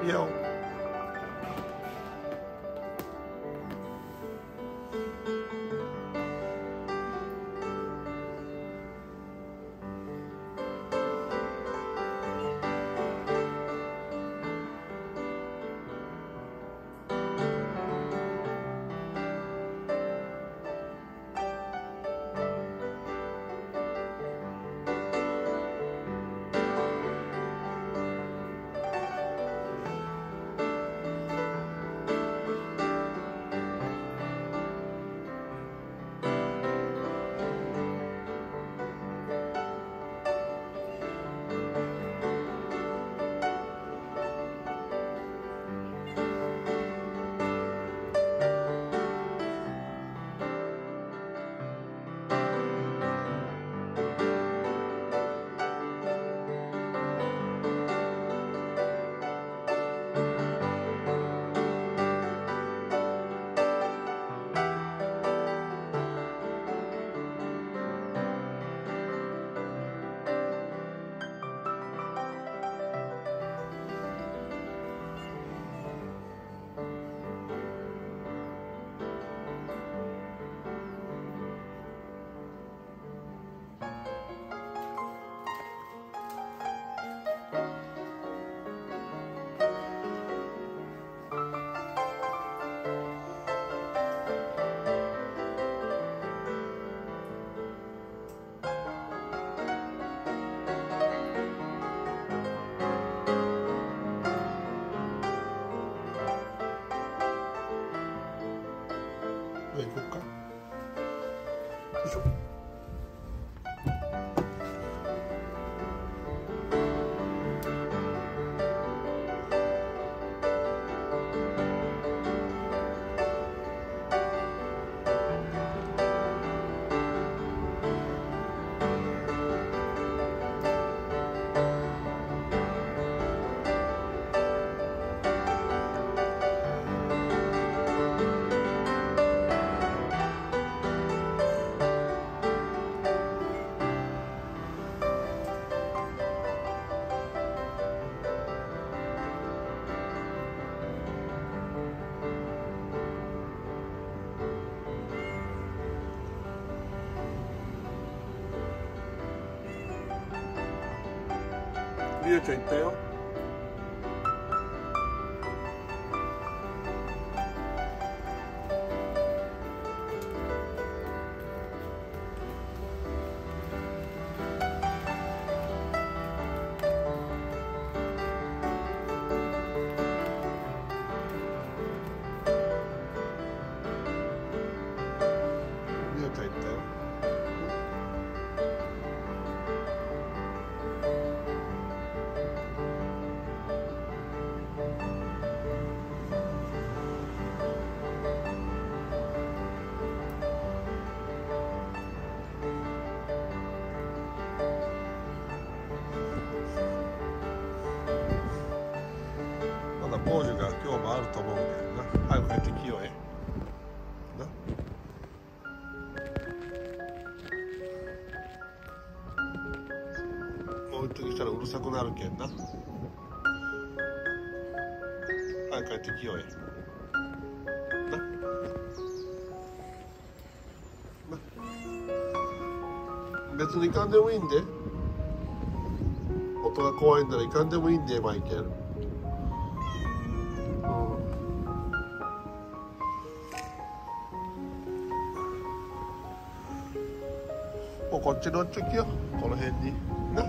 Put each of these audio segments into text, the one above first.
よ。行こうか。よいしょ。りおちゃん行ったよ。りおちゃん行ったよ。工事が今日もあると思うんだよな。早く帰ってきようえな。もう一時したらうるさくなるけんな。早く帰ってきようえな。別に行かんでもいいんで。音が怖いんなら行かんでもいいんで、マイケル。もうこっち乗っちゃきよ、この辺にな。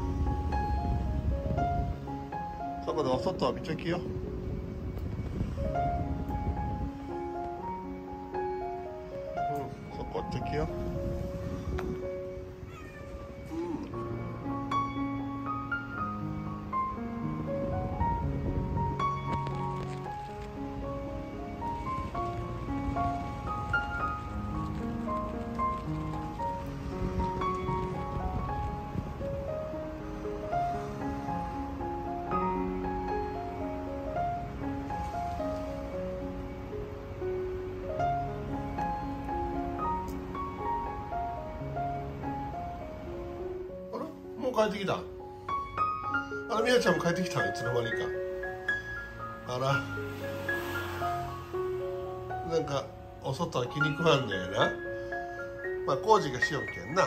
そこでお外を見ちゃきよ。そこっちゃきよ。もう帰ってきた。みやちゃんも帰ってきた。いつの間にか。 あら、なんかお外は気に食わんのやな。まあ工事がしよんけんな。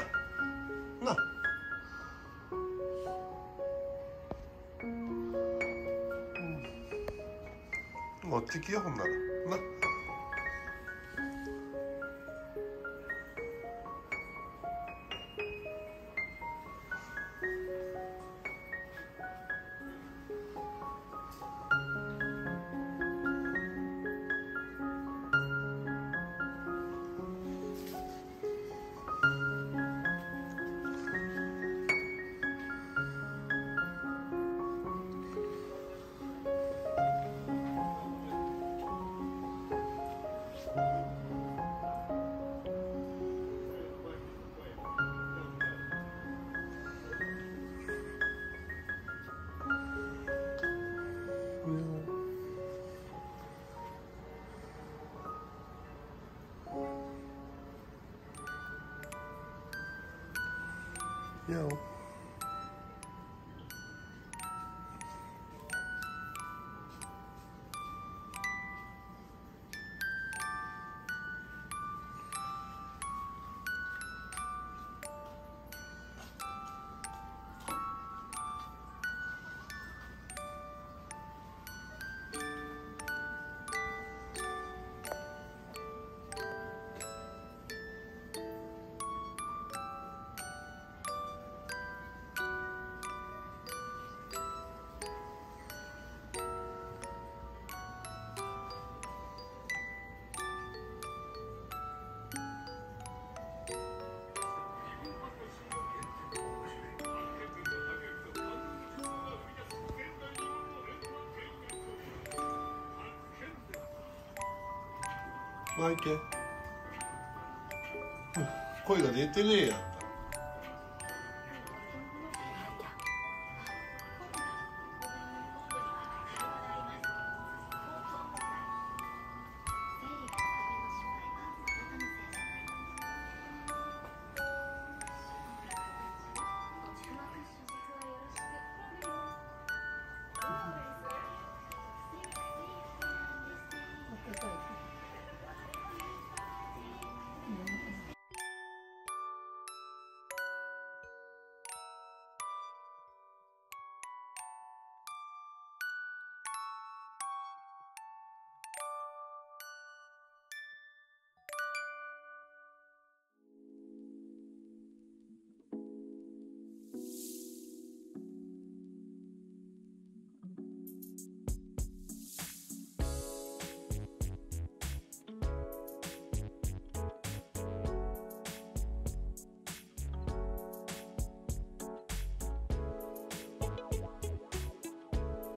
持ってきよほんならな。Yo.マイケ、声が出てねえやん。